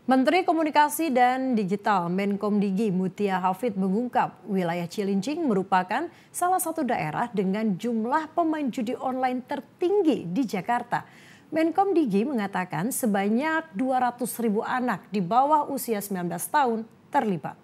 Menteri Komunikasi dan Digital Menkomdigi Mutia Hafid mengungkap wilayah Cilincing merupakan salah satu daerah dengan jumlah pemain judi online tertinggi di Jakarta. Menkomdigi mengatakan sebanyak 200.000 anak di bawah usia 19 tahun terlibat.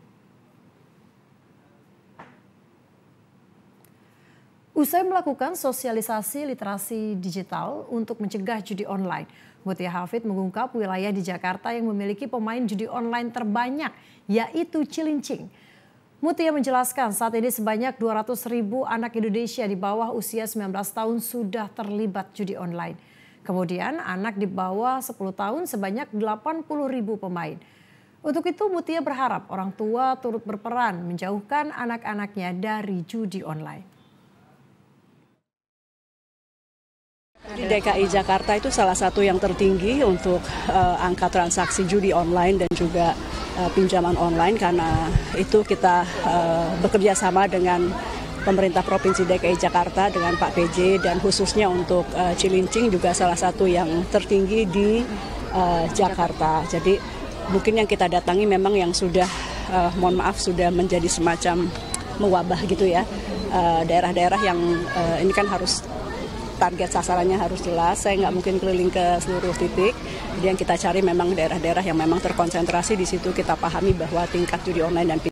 Usai melakukan sosialisasi literasi digital untuk mencegah judi online, Mutia Hafid mengungkap wilayah di Jakarta yang memiliki pemain judi online terbanyak, yaitu Cilincing. Mutia menjelaskan saat ini sebanyak 200.000 anak Indonesia di bawah usia 19 tahun sudah terlibat judi online. Kemudian anak di bawah 10 tahun sebanyak 80.000 pemain. Untuk itu Mutia berharap orang tua turut berperan menjauhkan anak-anaknya dari judi online. Di DKI Jakarta itu salah satu yang tertinggi untuk angka transaksi judi online dan juga pinjaman online, karena itu kita bekerja sama dengan pemerintah Provinsi DKI Jakarta dengan Pak PJ, dan khususnya untuk Cilincing juga salah satu yang tertinggi di Jakarta. Jadi mungkin yang kita datangi memang yang sudah mohon maaf sudah menjadi semacam mewabah gitu ya, daerah-daerah yang ini kan harus target sasarannya harus jelas. Saya nggak mungkin keliling ke seluruh titik. Jadi yang kita cari memang daerah-daerah yang memang terkonsentrasi, di situ kita pahami bahwa tingkat judi online dan